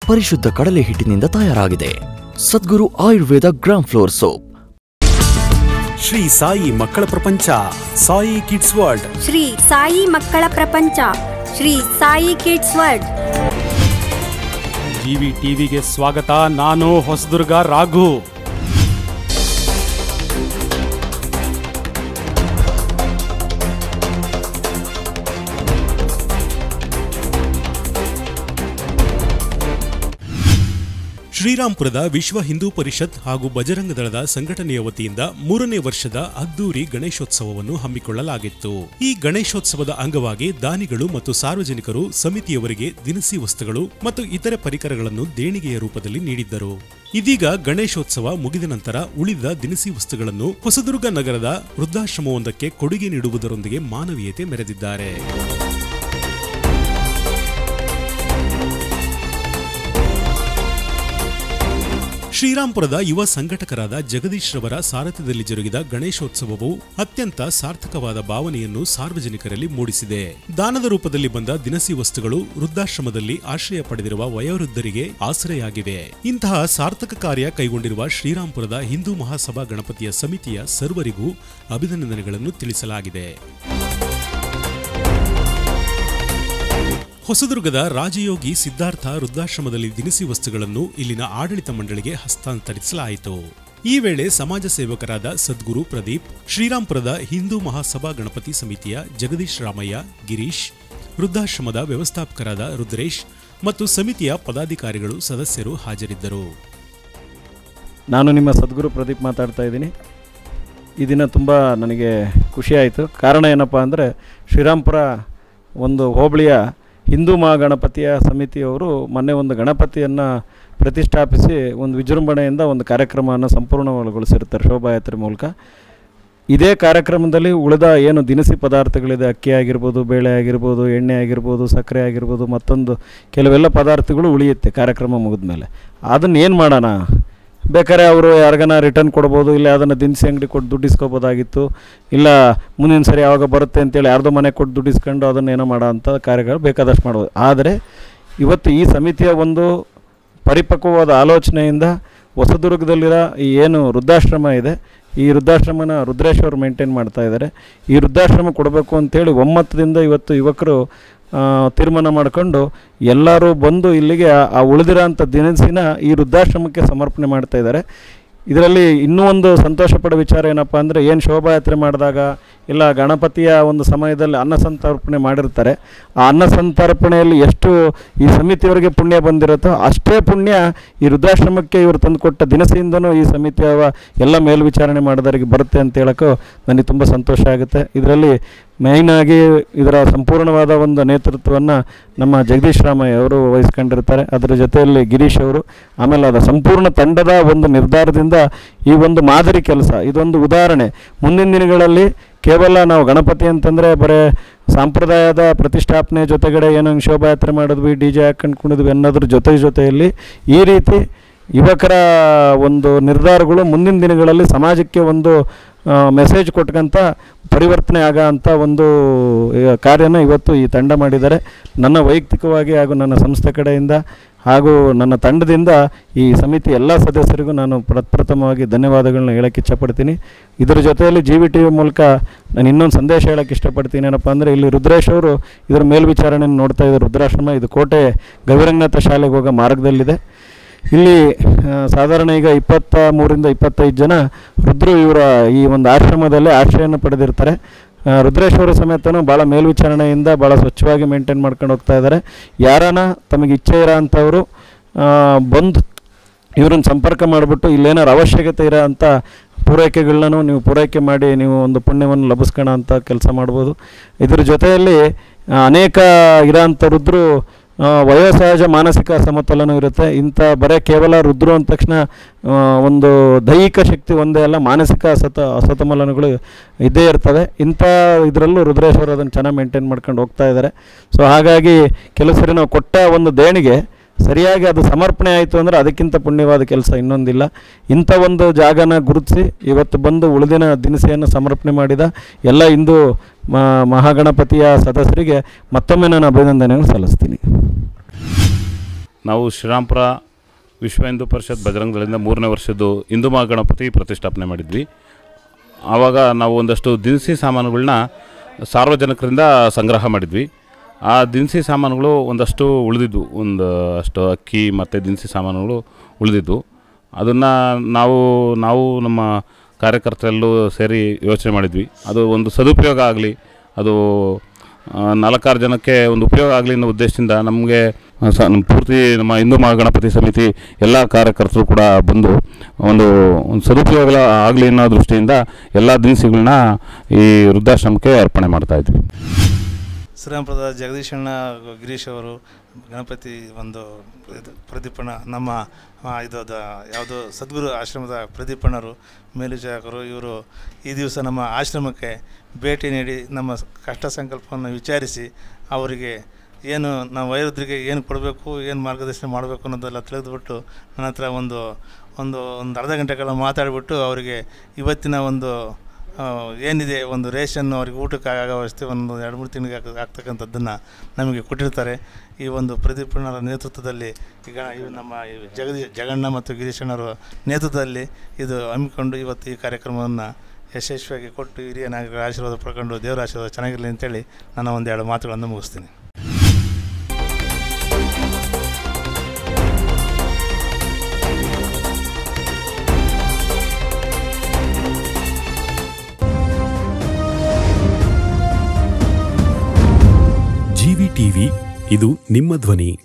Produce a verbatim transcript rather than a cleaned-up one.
ಪರಿಶುದ್ಧ ಕಡಲೆ ಹಿಟ್ಟಿನಿಂದ ತಯಾರಾಗಿದೆ. Sadguru Ayurveda gram flour soap. Shri Sai ಮಕ್ಕಳ ಪ್ರಪಂಚ, ಸಾಯಿ ಕಿಡ್ಸ್ ವರ್ಲ್ಡ್. ಶ್ರೀ ಸಾಯಿ ಮಕ್ಕಳ ಪ್ರಪಂಚ, Shri Sai kids world. GV ಟಿವಿಗೆ ಸ್ವಾಗತ. ನಾನು ಹೊಸದುರ್ಗ ರಾಘು. ಶ್ರೀರಾಂಪುರದ ವಿಶ್ವ ಹಿಂದೂ ಪರಿಷತ್ ಹಾಗೂ ಬಜರಂಗ ದಳದ ಸಂಘಟನೆಯ ವತಿಯಿಂದ ಮೂರನೇ ವರ್ಷದ ಅದ್ದೂರಿ ಗಣೇಶೋತ್ಸವವನ್ನು ಹಮ್ಮಿಕೊಳ್ಳಲಾಗಿತ್ತು. ಈ ಗಣೇಶೋತ್ಸವದ ಅಂಗವಾಗಿ ದಾನಿಗಳು ಮತ್ತು ಸಾರ್ವಜನಿಕರು ಸಮಿತಿಯವರಿಗೆ ದಿನಸಿ ವಸ್ತುಗಳು ಮತ್ತು ಇತರೆ ಪರಿಕರಗಳನ್ನು ದೇಣಿಗೆಯ ರೂಪದಲ್ಲಿ ನೀಡಿದ್ದರು. ಇದೀಗ ಗಣೇಶೋತ್ಸವ ಮುಗಿದ ನಂತರ ಉಳಿದ ದಿನಸಿ ವಸ್ತುಗಳನ್ನು ಹೊಸದುರ್ಗ ನಗರದ ವೃದ್ಧಾಶ್ರಮವೊಂದಕ್ಕೆ ಕೊಡುಗೆ ನೀಡುವುದರೊಂದಿಗೆ ಮಾನವೀಯತೆ ಮೆರೆದಿದ್ದಾರೆ. ಶ್ರೀರಾಂಪುರದ ಯುವ ಸಂಘಟಕರಾದ ಜಗದೀಶ್ ರವರ ಸಾರಥ್ಯದಲ್ಲಿ ಜರುಗಿದ ಗಣೇಶೋತ್ಸವವು ಅತ್ಯಂತ ಸಾರ್ಥಕವಾದ ಭಾವನೆಯನ್ನು ಸಾರ್ವಜನಿಕರಲ್ಲಿ ಮೂಡಿಸಿದೆ. ದಾನದ ರೂಪದಲ್ಲಿ ಬಂದ ದಿನಸಿ ವಸ್ತುಗಳು ವೃದ್ಧಾಶ್ರಮದಲ್ಲಿ ಆಶ್ರಯ ಪಡೆದಿರುವ ವಯೋವೃದ್ಧರಿಗೆ ಆಸರೆಯಾಗಿವೆ. ಇಂತಹ ಸಾರ್ಥಕ ಕಾರ್ಯ ಕೈಗೊಂಡಿರುವ ಶ್ರೀರಾಂಪುರದ ಹಿಂದೂ ಮಹಾಸಭಾ ಗಣಪತಿಯ ಸಮಿತಿಯ ಸರ್ವರಿಗೂ ಅಭಿನಂದನೆಗಳನ್ನು ತಿಳಿಸಲಾಗಿದೆ. ಹೊಸದುರ್ಗದ ರಾಜಯೋಗಿ ಸಿದ್ಧಾರ್ಥ ವೃದ್ಧಾಶ್ರಮದಲ್ಲಿ ದಿನಸಿ ವಸ್ತುಗಳನ್ನು ಇಲ್ಲಿನ ಆಡಳಿತ ಮಂಡಳಿಗೆ ಹಸ್ತಾಂತರಿಸಲಾಯಿತು. ಈ ವೇಳೆ ಸಮಾಜ ಸೇವಕರಾದ ಸದ್ಗುರು ಪ್ರದೀಪ್, ಶ್ರೀರಾಂಪುರದ ಹಿಂದೂ ಮಹಾಸಭಾ ಗಣಪತಿ ಸಮಿತಿಯ ಜಗದೀಶ್ ರಾಮಯ್ಯ, ಗಿರೀಶ್, ವೃದ್ಧಾಶ್ರಮದ ವ್ಯವಸ್ಥಾಪಕರಾದ ರುದ್ರೇಶ್ ಮತ್ತು ಸಮಿತಿಯ ಪದಾಧಿಕಾರಿಗಳು ಸದಸ್ಯರು ಹಾಜರಿದ್ದರು. ನಾನು ನಿಮ್ಮ ಸದ್ಗುರು ಪ್ರದೀಪ್ ಮಾತಾಡ್ತಾ ಇದ್ದೀನಿ. ಈ ದಿನ ತುಂಬ ನನಗೆ ಖುಷಿಯಾಯಿತು. ಕಾರಣ ಏನಪ್ಪ ಅಂದರೆ ಶ್ರೀರಾಂಪುರ ಒಂದು ಹೋಬಳಿಯ ಹಿಂದೂ ಮಹಾಗಣಪತಿಯ ಸಮಿತಿಯವರು ಮೊನ್ನೆ ಒಂದು ಗಣಪತಿಯನ್ನು ಪ್ರತಿಷ್ಠಾಪಿಸಿ ಒಂದು ವಿಜೃಂಭಣೆಯಿಂದ ಒಂದು ಕಾರ್ಯಕ್ರಮವನ್ನು ಸಂಪೂರ್ಣಗೊಳಿಸಿರ್ತಾರೆ ಶೋಭಾಯಾತ್ರೆ ಮೂಲಕ. ಇದೇ ಕಾರ್ಯಕ್ರಮದಲ್ಲಿ ಉಳಿದ ಏನು ದಿನಸಿ ಪದಾರ್ಥಗಳಿದೆ, ಅಕ್ಕಿ ಆಗಿರ್ಬೋದು, ಬೇಳೆ ಆಗಿರ್ಬೋದು, ಎಣ್ಣೆ ಆಗಿರ್ಬೋದು, ಸಕ್ಕರೆ ಆಗಿರ್ಬೋದು, ಮತ್ತೊಂದು ಕೆಲವೆಲ್ಲ ಪದಾರ್ಥಗಳು ಉಳಿಯುತ್ತೆ ಕಾರ್ಯಕ್ರಮ ಮುಗಿದ ಮೇಲೆ. ಅದನ್ನು ಏನು ಮಾಡೋಣ, ಬೇಕಾದ್ರೆ ಅವರು ಯಾರಿಗಾನ ರಿಟರ್ನ್ ಕೊಡ್ಬೋದು, ಇಲ್ಲ ಅದನ್ನು ದಿನಸಿ ಅಂಗಡಿ ಕೊಟ್ಟು ದುಡ್ಡು ಇಸ್ಕೋಬೋದಾಗಿತ್ತು, ಇಲ್ಲ ಮುಂದಿನ ಸರಿ ಯಾವಾಗ ಬರುತ್ತೆ ಅಂತೇಳಿ ಯಾರ್ದೋ ಮನೆ ಕೊಟ್ಟು ದುಡ್ಡು ಇಸ್ಕೊಂಡು ಅದನ್ನು ಏನೋ ಮಾಡೋ ಅಂಥ ಕಾರ್ಯಗಳು ಬೇಕಾದಷ್ಟು ಮಾಡ್ಬೋದು. ಆದರೆ ಇವತ್ತು ಈ ಸಮಿತಿಯ ಒಂದು ಪರಿಪಕ್ವವಾದ ಆಲೋಚನೆಯಿಂದ ಹೊಸದುರ್ಗದಲ್ಲಿರೋ ಈ ಏನು ವೃದ್ಧಾಶ್ರಮ ಇದೆ, ಈ ವೃದ್ಧಾಶ್ರಮನ ರುದ್ರೇಶ್ ಅವರು ಮೇಂಟೈನ್ ಮಾಡ್ತಾ ಇದ್ದಾರೆ. ಈ ವೃದ್ಧಾಶ್ರಮ ಕೊಡಬೇಕು ಅಂತೇಳಿ ಒಮ್ಮತದಿಂದ ಇವತ್ತು ಯುವಕರು ತೀರ್ಮಾನ ಮಾಡಿಕೊಂಡು ಎಲ್ಲರೂ ಬಂದು ಇಲ್ಲಿಗೆ ಆ ಉಳಿದಿರೋ ಅಂಥ ದಿನಸಿನ ಈ ವೃದ್ಧಾಶ್ರಮಕ್ಕೆ ಸಮರ್ಪಣೆ ಮಾಡ್ತಾ ಇದ್ದಾರೆ. ಇದರಲ್ಲಿ ಇನ್ನೂ ಒಂದು ಸಂತೋಷ ಪಡೋ ವಿಚಾರ ಏನಪ್ಪ ಅಂದರೆ, ಏನು ಶೋಭಾಯಾತ್ರೆ ಮಾಡಿದಾಗ ಇಲ್ಲ ಗಣಪತಿಯ ಒಂದು ಸಮಯದಲ್ಲಿ ಅನ್ನ ಸಂತರ್ಪಣೆ ಮಾಡಿರ್ತಾರೆ, ಆ ಅನ್ನ ಸಂತರ್ಪಣೆಯಲ್ಲಿ ಎಷ್ಟು ಈ ಸಮಿತಿಯವರಿಗೆ ಪುಣ್ಯ ಬಂದಿರುತ್ತೋ ಅಷ್ಟೇ ಪುಣ್ಯ ಈ ವೃದ್ಧಾಶ್ರಮಕ್ಕೆ ಇವರು ತಂದುಕೊಟ್ಟ ದಿನಸಿಯಿಂದನೂ ಈ ಸಮಿತಿಯ ಎಲ್ಲ ಮೇಲ್ವಿಚಾರಣೆ ಮಾಡಿದವರಿಗೆ ಬರುತ್ತೆ ಅಂತ ಹೇಳೋಕ್ಕೂ ನನಗೆ ತುಂಬ ಸಂತೋಷ ಆಗುತ್ತೆ. ಇದರಲ್ಲಿ ಮೇಯ್ನಾಗಿ ಇದರ ಸಂಪೂರ್ಣವಾದ ಒಂದು ನೇತೃತ್ವವನ್ನು ನಮ್ಮ ಜಗದೀಶ್ ರಾಮಯ್ಯ ಅವರು ವಹಿಸ್ಕೊಂಡಿರ್ತಾರೆ. ಅದರ ಜೊತೆಯಲ್ಲಿ ಗಿರೀಶ್ ಅವರು, ಆಮೇಲೆ ಅದರ ಸಂಪೂರ್ಣ ತಂಡದ ಒಂದು ನಿರ್ಧಾರದಿಂದ ಈ ಒಂದು ಮಾದರಿ ಕೆಲಸ, ಇದೊಂದು ಉದಾಹರಣೆ. ಮುಂದಿನ ದಿನಗಳಲ್ಲಿ ಕೇವಲ ನಾವು ಗಣಪತಿ ಅಂತಂದರೆ ಬರೀ ಸಾಂಪ್ರದಾಯದ ಪ್ರತಿಷ್ಠಾಪನೆ ಜೊತೆಗಡೆ ಏನೋ ಶೋಭಾಯಾತ್ರೆ ಮಾಡಿದ್ವಿ, ಡಿ ಜೆ ಹಾಕೊಂಡು ಕುಣಿದ್ವಿ ಅನ್ನೋದ್ರ ಜೊತೆ ಜೊತೆಯಲ್ಲಿ ಈ ರೀತಿ ಯುವಕರ ಒಂದು ನಿರ್ಧಾರಗಳು ಮುಂದಿನ ದಿನಗಳಲ್ಲಿ ಸಮಾಜಕ್ಕೆ ಒಂದು ಮೆಸೇಜ್ ಕೊಟ್ಕಂತ ಪರಿವರ್ತನೆ ಆಗೋ ಅಂಥ ಒಂದು ಕಾರ್ಯನ ಇವತ್ತು ಈ ತಂಡ ಮಾಡಿದ್ದಾರೆ. ನನ್ನ ವೈಯಕ್ತಿಕವಾಗಿ ಹಾಗೂ ನನ್ನ ಸಂಸ್ಥೆ ಕಡೆಯಿಂದ ಹಾಗೂ ನನ್ನ ತಂಡದಿಂದ ಈ ಸಮಿತಿ ಎಲ್ಲ ಸದಸ್ಯರಿಗೂ ನಾನು ಪ್ರಪ್ರಥಮವಾಗಿ ಧನ್ಯವಾದಗಳನ್ನ ಹೇಳೋಕ್ಕೆ ಇಷ್ಟಪಡ್ತೀನಿ. ಇದರ ಜೊತೆಯಲ್ಲಿ ಜಿ ವಿ ಟಿ ವಿ ಮೂಲಕ ನಾನು ಇನ್ನೊಂದು ಸಂದೇಶ ಹೇಳೋಕ್ಕೆ ಇಷ್ಟಪಡ್ತೀನಿ. ಏನಪ್ಪ ಅಂದರೆ, ಇಲ್ಲಿ ರುದ್ರೇಶ್ ಅವರು ಇದರ ಮೇಲ್ವಿಚಾರಣೆಯನ್ನು ನೋಡ್ತಾ ಇದ್ದಾರೆ. ವೃದ್ಧಾಶ್ರಮ ಇದು ಕೋಟೆ ಗವಿರಂಗನಾಥ ಶಾಲೆಗೆ ಹೋಗೋ ಮಾರ್ಗದಲ್ಲಿದೆ. ಇಲ್ಲಿ ಸಾಧಾರಣ ಈಗ ಇಪ್ಪತ್ತ ಮೂರಿಂದ ಇಪ್ಪತ್ತೈದು ಜನ ರುದ್ರು ಇವರ ಈ ಒಂದು ಆಶ್ರಮದಲ್ಲೇ ಆಶ್ರಯವನ್ನು ಪಡೆದಿರ್ತಾರೆ. ರುದ್ರೇಶ್ವರ ಸಮೇತನೂ ಭಾಳ ಮೇಲ್ವಿಚಾರಣೆಯಿಂದ ಭಾಳ ಸ್ವಚ್ಛವಾಗಿ ಮೇಂಟೈನ್ ಮಾಡ್ಕೊಂಡು ಹೋಗ್ತಾ ಇದ್ದಾರೆ. ಯಾರಾನ ತಮಗೆ ಇಚ್ಛೆ ಇರೋ ಅಂಥವರು ಬಂದು ಇವ್ರನ್ನ ಸಂಪರ್ಕ ಮಾಡಿಬಿಟ್ಟು ಇಲ್ಲೇನಾರು ಅವಶ್ಯಕತೆ ಇರೋ ಅಂಥ ಪೂರೈಕೆಗಳನ್ನೂ ನೀವು ಪೂರೈಕೆ ಮಾಡಿ ನೀವು ಒಂದು ಪುಣ್ಯವನ್ನು ಲಭಿಸ್ಕೋಣ ಅಂತ ಕೆಲಸ ಮಾಡ್ಬೋದು. ಇದ್ರ ಜೊತೆಯಲ್ಲಿ ಅನೇಕ ಇರೋ ಅಂಥ ರುದ್ರು ವಯೋಸಹಜ ಮಾನಸಿಕ ಸಮತೋಲನ ಇರುತ್ತೆ. ಇಂಥ ಬರೀ ಕೇವಲ ರುದ್ರು ಅಂದ ತಕ್ಷಣ ಒಂದು ದೈಹಿಕ ಶಕ್ತಿ ಒಂದೇ ಅಲ್ಲ, ಮಾನಸಿಕ ಅಸತ ಅಸಮತೋಲನಗಳು ಇದ್ದೇ ಇರ್ತವೆ. ಇಂಥ ಇದರಲ್ಲೂ ರುದ್ರೇಶ್ವರ ಅದನ್ನು ಚೆನ್ನಾಗಿ ಮೇಂಟೈನ್ ಮಾಡ್ಕೊಂಡು ಹೋಗ್ತಾ ಇದ್ದಾರೆ. ಸೊ ಹಾಗಾಗಿ ಕೆಲವು ಸರಿ ನಾವು ಕೊಟ್ಟ ಒಂದು ದೇಣಿಗೆ ಸರಿಯಾಗಿ ಅದು ಸಮರ್ಪಣೆ ಆಯಿತು ಅಂದರೆ ಅದಕ್ಕಿಂತ ಪುಣ್ಯವಾದ ಕೆಲಸ ಇನ್ನೊಂದಿಲ್ಲ. ಇಂಥ ಒಂದು ಜಾಗನ ಗುರುತಿಸಿ ಇವತ್ತು ಬಂದು ಉಳಿದಿನ ದಿನಸಿಯನ್ನು ಸಮರ್ಪಣೆ ಮಾಡಿದ ಎಲ್ಲ ಹಿಂದೂ ಮಹಾಗಣಪತಿಯ ಸದಸ್ಯರಿಗೆ ಮತ್ತೊಮ್ಮೆ ನಾನು ಅಭಿನಂದನೆಯನ್ನು ಸಲ್ಲಿಸ್ತೀನಿ. ನಾವು ಶ್ರೀರಾಮ್ಪುರ ವಿಶ್ವ ಹಿಂದೂ ಪರಿಷತ್ ಬಜರಂಗ ದಳದಿಂದ ಮೂರನೇ ವರ್ಷದ್ದು ಹಿಂದೂ ಮಹಾಗಣಪತಿ ಪ್ರತಿಷ್ಠಾಪನೆ ಮಾಡಿದ್ವಿ. ಆವಾಗ ನಾವು ಒಂದಷ್ಟು ದಿನಸಿ ಸಾಮಾನುಗಳನ್ನ ಸಾರ್ವಜನಿಕರಿಂದ ಸಂಗ್ರಹ ಮಾಡಿದ್ವಿ. ಆ ದಿನಸಿ ಸಾಮಾನುಗಳು ಒಂದಷ್ಟು ಉಳಿದಿದ್ವು, ಒಂದು ಅಷ್ಟು ಅಕ್ಕಿ ಮತ್ತು ದಿನಸಿ ಸಾಮಾನುಗಳು ಉಳಿದಿದ್ವು. ಅದನ್ನು ನಾವು ನಾವು ನಮ್ಮ ಕಾರ್ಯಕರ್ತರೆಲ್ಲೂ ಸೇರಿ ಯೋಚನೆ ಮಾಡಿದ್ವಿ, ಅದು ಒಂದು ಸದುಪಯೋಗ ಆಗಲಿ, ಅದು ನಾಲ್ಕಾರು ಜನಕ್ಕೆ ಒಂದು ಉಪಯೋಗ ಆಗಲಿ ಅನ್ನೋ ಉದ್ದೇಶದಿಂದ ನಮಗೆ ಸ ಪೂರ್ತಿ ನಮ್ಮ ಹಿಂದೂ ಮಹಾಗಣಪತಿ ಸಮಿತಿ ಎಲ್ಲ ಕಾರ್ಯಕರ್ತರು ಕೂಡ ಬಂದು ಒಂದು ಒಂದು ಸದುಪಯೋಗ ಆಗಲಿ ಅನ್ನೋ ದೃಷ್ಟಿಯಿಂದ ಎಲ್ಲ ದಿನಸಿಗಳನ್ನ ಈ ವೃದ್ಧಾಶ್ರಮಕ್ಕೆ ಅರ್ಪಣೆ ಮಾಡ್ತಾಯಿದ್ವಿ. ಶ್ರೀರಾಮ್ಪುರದ ಜಗದೀಶಣ್ಣ ಗಿರೀಶ್ ಅವರು ಗಣಪತಿ ಒಂದು ಇದು ಪ್ರದೀಪಣ್ಣ ನಮ್ಮ ಇದು ಯಾವುದು ಸದ್ಗುರು ಆಶ್ರಮದ ಪ್ರದೀಪಣ್ಣರು ಮೇಲ್ವಿಚಾರಕರು ಇವರು ಈ ದಿವಸ ನಮ್ಮ ಆಶ್ರಮಕ್ಕೆ ಭೇಟಿ ನೀಡಿ ನಮ್ಮ ಕಷ್ಟ ಸಂಕಲ್ಪವನ್ನು ವಿಚಾರಿಸಿ ಅವರಿಗೆ ಏನು ನಾವು ವಯೋವೃದ್ಧರಿಗೆ ಏನು ಕೊಡಬೇಕು, ಏನು ಮಾರ್ಗದರ್ಶನ ಮಾಡಬೇಕು ಅನ್ನೋದೆಲ್ಲ ತಿಳಿದುಬಿಟ್ಟು ನನ್ನ ಹತ್ರ ಒಂದು ಒಂದು ಒಂದು ಅರ್ಧ ಗಂಟೆ ಕಾಲ ಮಾತಾಡಿಬಿಟ್ಟು ಅವರಿಗೆ ಇವತ್ತಿನ ಒಂದು ಏನಿದೆ ಒಂದು ರೇಷನ್ ಅವ್ರಿಗೆ ಊಟಕ್ಕೆ ಆಗೋ ವ್ಯವಸ್ಥೆ ಒಂದು ಎರಡು ಮೂರು ತಿಂಗಳಿಗೆ ಆಗ್ತಕ್ಕಂಥದ್ದನ್ನು ನಮಗೆ ಕೊಟ್ಟಿರ್ತಾರೆ. ಈ ಒಂದು ಪ್ರದೀಪಣ್ಣರ ನೇತೃತ್ವದಲ್ಲಿ ಈಗ ಇವು ನಮ್ಮ ಜಗದೀ ಜಗಣ್ಣ ಮತ್ತು ಗಿರೀಶಣ್ಣರ ನೇತೃತ್ವದಲ್ಲಿ ಇದು ಹಮ್ಮಿಕೊಂಡು ಇವತ್ತು ಈ ಕಾರ್ಯಕ್ರಮವನ್ನು ಯಶಸ್ವಿಯಾಗಿ ಕೊಟ್ಟು ಹಿರಿಯ ನಾಯಕರ ಆಶೀರ್ವಾದ ಪಡ್ಕೊಂಡು ದೇವರ ಆಶೀರ್ವಾದ ಚೆನ್ನಾಗಿರಲಿ ಅಂತೇಳಿ ನಾನು ಒಂದೆರಡು ಮಾತುಗಳನ್ನು ಮುಗಿಸ್ತೀನಿ. ಜಿವಿ ಟಿವಿ, ಇದು ನಿಮ್ಮ ಧ್ವನಿ.